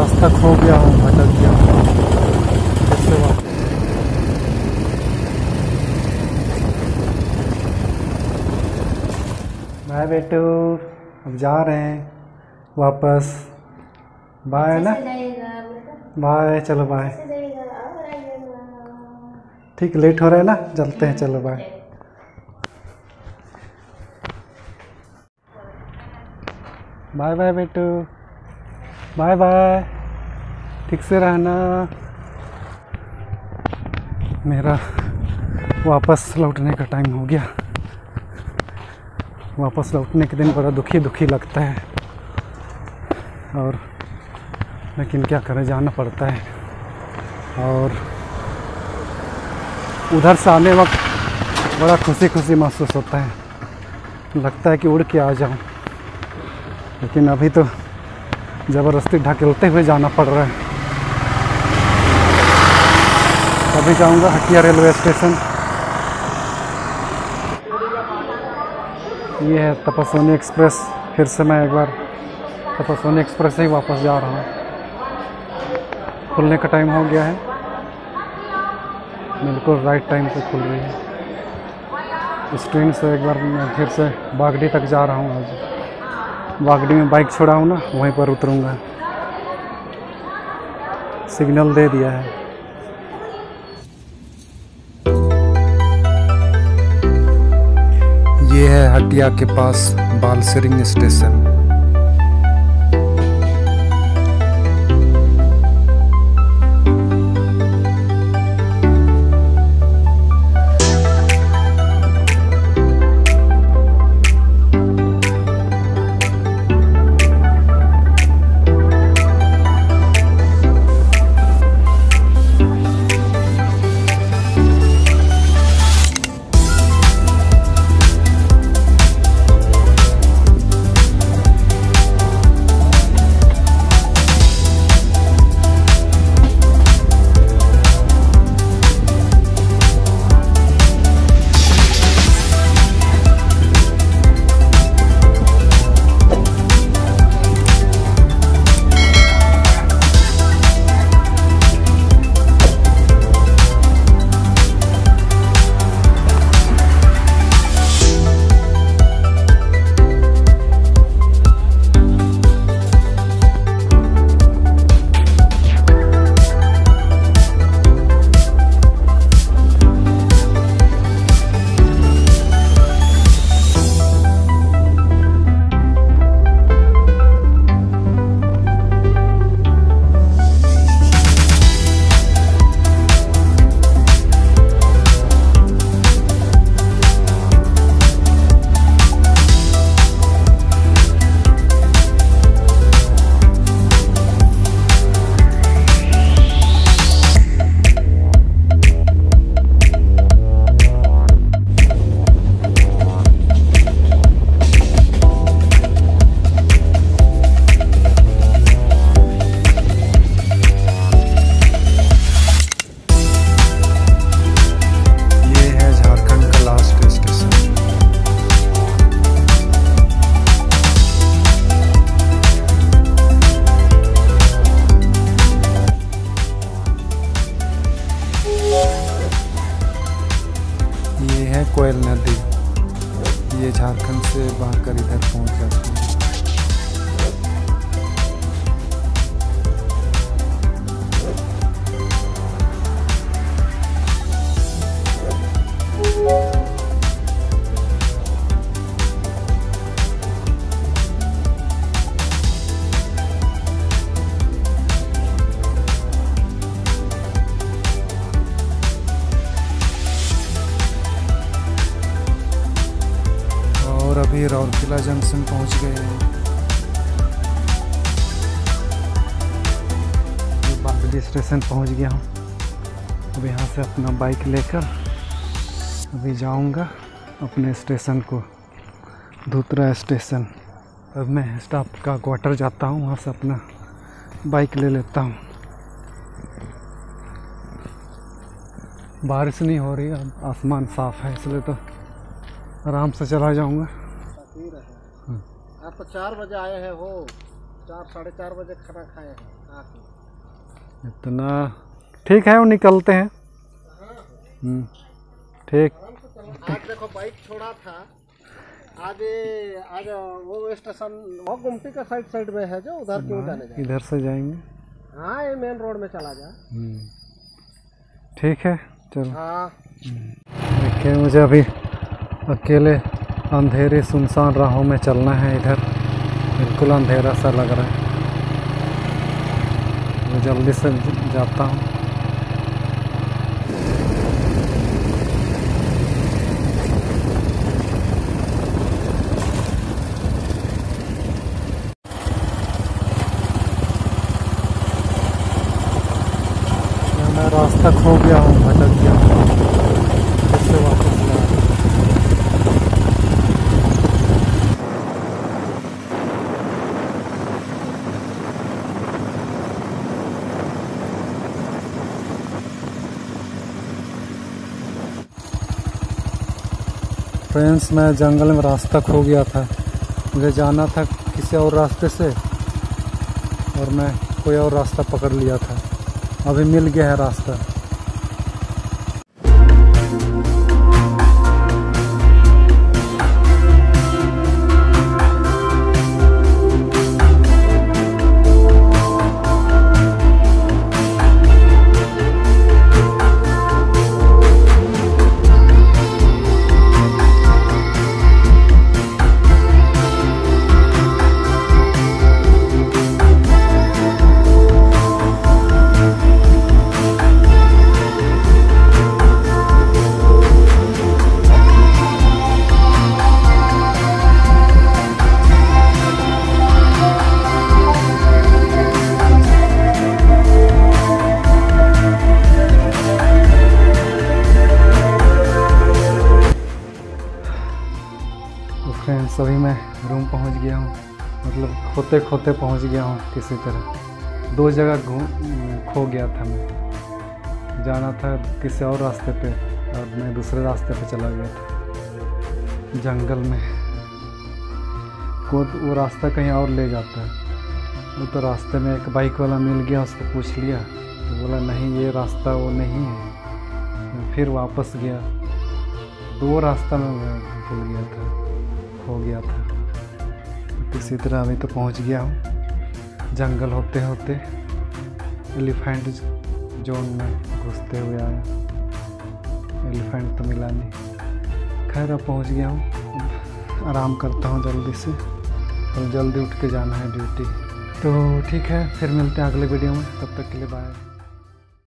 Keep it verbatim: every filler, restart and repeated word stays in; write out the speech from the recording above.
रास्ता खो गया हूँ, भटक गया हूँ। कैसे वापस? बाय बेटू, अब जा रहे हैं वापस। बाय ना, बाय, चलो बाय। ठीक, लेट हो रहा है ना, चलते हैं, चलो बाय। बाय बाय बेटू, बाय बाय, ठीक से रहना। मेरा वापस लौटने का टाइम हो गया। वापस लौटने के दिन बड़ा दुखी दुखी लगता है, और लेकिन क्या करें, जाना पड़ता है। और उधर से आने वक्त बड़ा खुशी खुशी महसूस होता है, लगता है कि उड़ के आ जाऊं, लेकिन अभी तो ज़बरदस्ती ढकेलते हुए जाना पड़ रहा है। अभी जाऊंगा हटिया रेलवे स्टेशन। ये है तपस्विनी एक्सप्रेस। फिर से मैं एक बार तपस्विनी एक्सप्रेस से ही वापस जा रहा हूँ। खुलने का टाइम हो गया है, बिल्कुल राइट टाइम पे खुल रही है। इस ट्रेन से एक बार मैं फिर से बागड़ी तक जा रहा हूँ। आज बागड़ी में बाइक छोड़ा हूँ ना, वहीं पर उतरूँगा। सिग्नल दे दिया है। ये है हटिया के पास बालसरिंग स्टेशन। कोयल नदी, ये झारखंड से बहकर इधर पहुंच जाती है। अभी राउरकेला जंक्शन पहुंच गए हैं। बागड़ी स्टेशन पहुंच गया हूं। अब यहाँ से अपना बाइक लेकर अभी जाऊंगा अपने स्टेशन को, धूतरा स्टेशन। अब मैं स्टाफ का क्वार्टर जाता हूँ, वहाँ से अपना बाइक ले लेता हूँ। बारिश नहीं हो रही है, आसमान साफ़ है, इसलिए तो आराम से चला जाऊंगा। आप तो चार बजे आए हैं हो, चार साढ़े चार बजे खाना खाए हैं आके। इतना ठीक है, वो निकलते हैं। हम्म, ठीक। आज देखो बाइक छोड़ा था, आज आज वो स्टेशन वो गुमटी का साइड साइड में है, जो उधर क्यों जाने जाए? इधर से जाएंगे। हाँ, ये मेन रोड में चला जा। ठीक है, चलो। हाँ देखिए, मुझे अभी अकेले अंधेरे सुनसान राहों में चलना है। इधर बिल्कुल अंधेरा सा लग रहा है। मैं जल्दी से जाता हूँ। मैं रास्ता खो गया हूँ, भटक गया हूँ, इससे वापस जा रहा हूँ। फ्रेंड्स, मैं जंगल में रास्ता खो गया था। मुझे जाना था किसी और रास्ते से और मैं कोई और रास्ता पकड़ लिया था। अभी मिल गया है रास्ता। फ्रेंड्स, अभी मैं रूम पहुंच गया हूं, मतलब खोते खोते पहुंच गया हूं किसी तरह। दो जगह घूम खो गया था मैं। जाना था किसी और रास्ते पे और मैं दूसरे रास्ते पे चला गया था जंगल में। को वो रास्ता कहीं और ले जाता है। वो तो रास्ते में एक बाइक वाला मिल गया, उसको पूछ लिया तो बोला नहीं, ये रास्ता वो नहीं है। मैं फिर वापस गया, दो रास्ता में मैं भूल गया था, हो गया था। किसी तरह अभी तो पहुंच गया हूँ। जंगल होते होते एलिफेंट जोन में घुसते हुए आया। एलिफेंट तो मिला नहीं। खैर, अब पहुंच गया हूँ। आराम करता हूँ जल्दी से, और जल्दी उठ के जाना है ड्यूटी। तो ठीक है, फिर मिलते हैं अगले वीडियो में। तब तक के लिए बाय।